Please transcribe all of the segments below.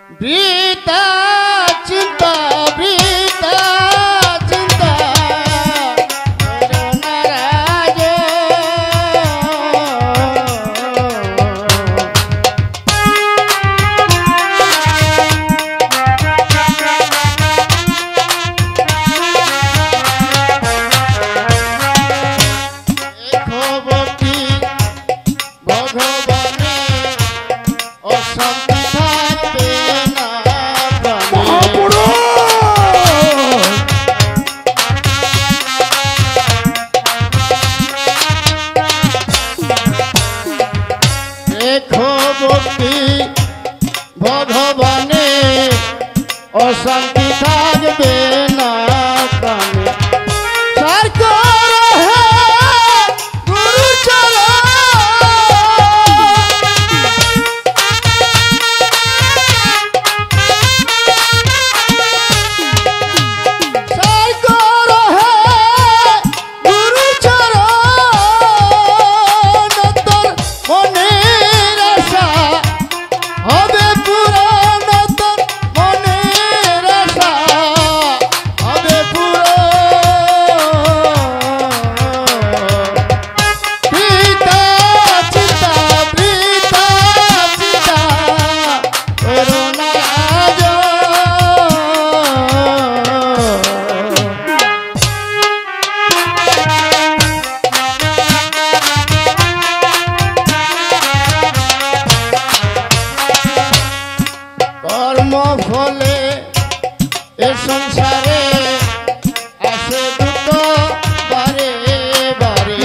বৃথা চিন্তা বৃথা চিন্তা নারাজ ভক্তি ভগবানে অশান্তি থাকবে না দেখো ভক্তি ভগবানে অশান্তি থাকবে না প্রাণে সার করো হে গুরু চলো সার করো হে গুরু চলো তোর মনের আশা হবে পূরণ তোর মনের আশা হবে পূরণ বৃথা চিন্তা বৃথা চিন্তা করো না আজ কর্ম ফলে এ সংসারে আসে দুঃখ বারে বারে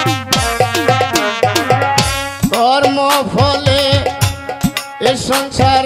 কর্ম ফলে এ সংসারে